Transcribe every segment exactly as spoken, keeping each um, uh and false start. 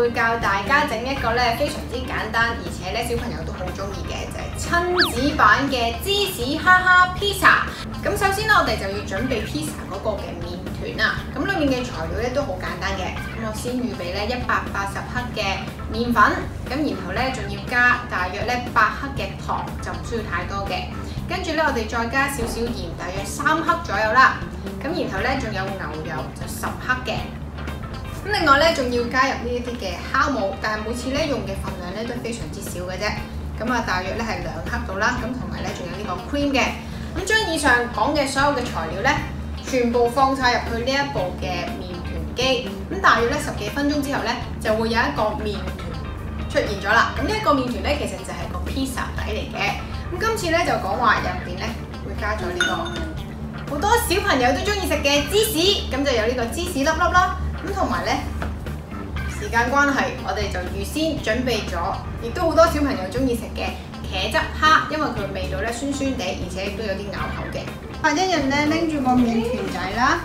會教大家整一個咧非常之簡單，而且咧小朋友都好中意嘅，就係親子版嘅芝士哈哈 pizza。咁首先咧，我哋就要準備 pizza 嗰個嘅麵團啦。咁裏面嘅材料咧都好簡單嘅。咁我先預備咧一百八十克嘅麵粉，咁然後咧仲要加大約咧八克嘅糖，就唔需要太多嘅。跟住咧，我哋再加少少鹽，大約三克左右啦。咁然後咧仲有牛油就十克嘅。咁另外咧，仲要加入呢一啲嘅酵母，但係每次咧用嘅份量咧都非常之少嘅啫。咁啊，大約咧係兩克到啦。咁同埋咧，仲有呢個 cream 嘅。咁將以上講嘅所有嘅材料咧，全部放晒入去呢一部嘅麵團機。咁大約咧十幾分鐘之後咧，就會有一個麵團出現咗啦。咁呢一個麵團咧，其實就係個 pizza 底嚟嘅。咁今次咧就講話入邊咧會加咗呢個好多小朋友都中意食嘅芝士，咁就有呢個芝士粒粒啦。咁同埋咧，時間關係，我哋就預先準備咗，亦都好多小朋友中意食嘅茄汁蝦，因為佢味道咧酸酸地，而且亦都有啲咬口嘅。啊，一人咧拎住個麵團仔啦，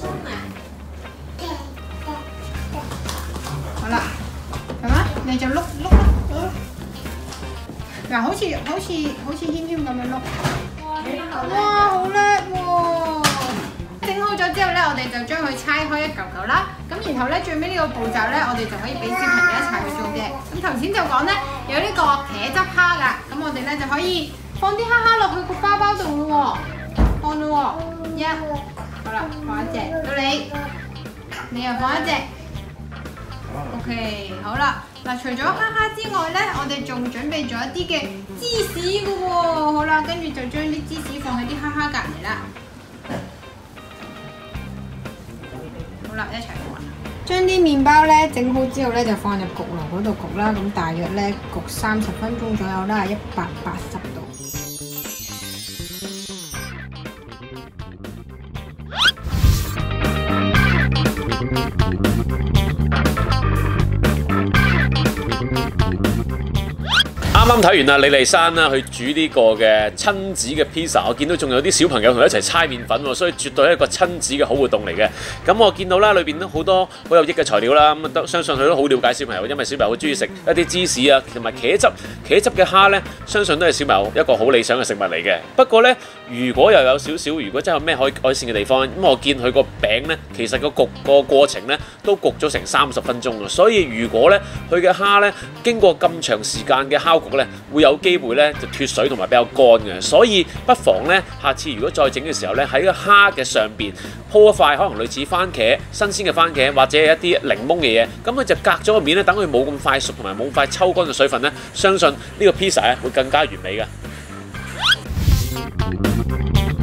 好啦，係嘛？你就碌碌碌，嗱，好似好似好似軒軒咁樣碌，哇，好叻喎！整好咗之後咧，我哋就將佢拆開一嚿嚿啦。咁然後咧，最尾呢個步驟咧，我哋就可以俾小朋友一齊去做嘅。咁頭先就講咧，有呢個茄汁蝦㗎。咁我哋咧就可以放啲蝦蝦落去個包包度咯喎，放咯喎，一，好啦，放一隻，到你，你又放一隻。OK， 好啦。嗱，除咗蝦蝦之外咧，我哋仲準備咗一啲嘅芝士㗎喎。好啦，跟住就將啲芝士放喺啲蝦蝦隔離啦。好啦，一齊玩。將啲麵包咧整好之後咧，就放入焗爐嗰度焗啦。咁大約咧焗三十分鐘左右啦，一百八十度。 啱啱睇完啊，李麗珊啦，去煮呢個嘅親子嘅 pizza， 我見到仲有啲小朋友同佢一齊猜麵粉喎，所以絕對係一個親子嘅好活動嚟嘅。咁我見到啦，裏邊都好多好有益嘅材料啦，咁都相信佢都好了解小朋友，因為小朋友好中意食一啲芝士啊，同埋茄汁，茄汁嘅蝦咧，相信都係小朋友一個好理想嘅食物嚟嘅。不過咧，如果又有少少，如果真係有咩可以改善嘅地方，咁我見佢個餅咧，其實個焗個過程咧都焗咗成三十分鐘啊，所以如果咧佢嘅蝦咧經過咁長時間嘅烤焗咧，會有機會咧就脫水同埋比較乾嘅，所以不妨咧下次如果再整嘅時候咧，喺個蝦嘅上邊鋪一塊可能類似番茄新鮮嘅番茄或者係一啲檸檬嘅嘢，咁佢就隔咗個面咧，等佢冇咁快熟同埋冇咁快抽乾嘅水分咧，相信呢個 pizza 咧會更加完美嘅。